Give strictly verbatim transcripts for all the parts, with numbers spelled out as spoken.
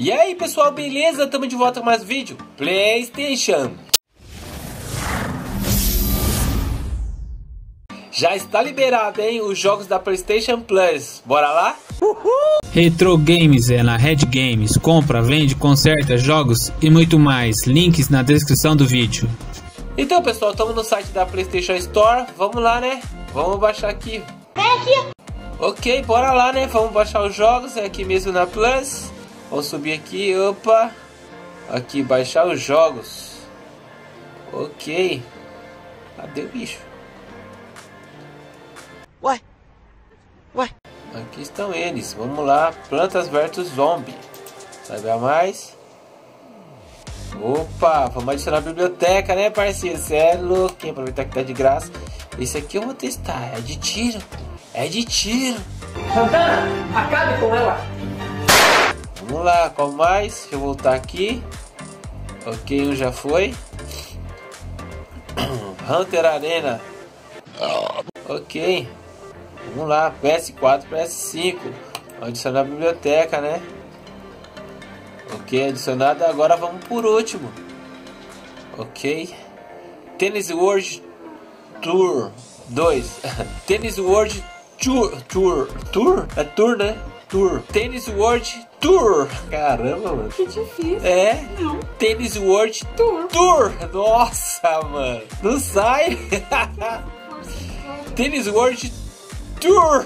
E aí pessoal, beleza? Tamo de volta com mais vídeo PlayStation. Já está liberado, hein, os jogos da PlayStation Plus. Bora lá? Uhul! Retro Games é na Red Games. Compra, vende, conserta jogos e muito mais. Links na descrição do vídeo. Então pessoal, estamos no site da PlayStation Store. Vamos lá, né? Vamos baixar aqui. Vem aqui. Ok, bora lá, né? Vamos baixar os jogos. É aqui mesmo na Plus. Vamos subir aqui. Opa. Aqui, baixar os jogos. Ok. Cadê o bicho? Ué. Ué. Aqui estão eles. Vamos lá. Plantas versus Zombie. Sabe mais? Opa, vamos adicionar a biblioteca, né, parceiro? Cê é louco, hein? Aproveitar que tá de graça. Esse aqui eu vou testar. É de tiro. É de tiro. Santana, acabe com ela. Vamos lá, qual mais? Deixa eu voltar aqui. Ok, um já foi. Hunter Arena. Ok. Vamos lá, P S quatro, P S cinco. Vamos adicionar a biblioteca, né? Ok, adicionado. Agora vamos por último. Ok. Tennis World Tour dois. Tennis World Tour. Tour. Tour? É Tour, né? Tour. Tennis World Tour. Caramba, mano. Que difícil. É? Não. Tennis World Tour. Tour. Nossa, mano. Não sai. Tennis World Tour.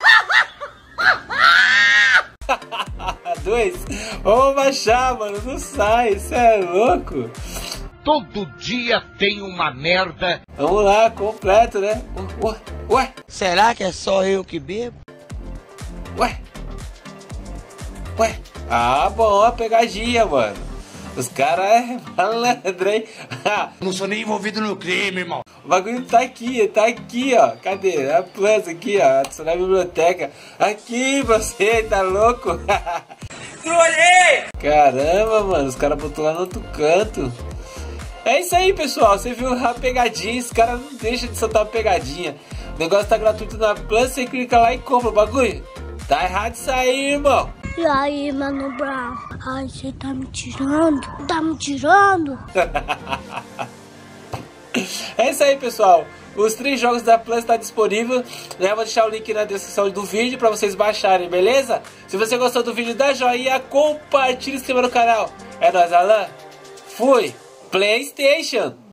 Dois. Vamos baixar, mano. Não sai. Isso é louco. Todo dia tem uma merda. Vamos lá, completo, né? Ué, ué, Será que é só eu que bebo? ué. Ué. Ah, bom, a pegadinha, mano. Os caras é malandro, hein? Não sou nem envolvido no crime, irmão. O bagulho tá aqui, tá aqui, ó. Cadê? A Plus aqui, ó. Adicionar a biblioteca. Aqui, você, tá louco? Trolei! Caramba, mano. Os caras botou lá no outro canto. É isso aí, pessoal. Você viu a pegadinha. Os caras não deixam de soltar a pegadinha. O negócio tá gratuito na Plus. Você clica lá e compra o bagulho. Tá errado isso aí, irmão. E aí, Mano Brown? Ai, você tá me tirando? Tá me tirando? É isso aí, pessoal. Os três jogos da Plus tá disponível, né? Vou deixar o link na descrição do vídeo para vocês baixarem, beleza? Se você gostou do vídeo, dá joinha, compartilha e se inscreva no canal. É nóis, Alan. Fui. PlayStation.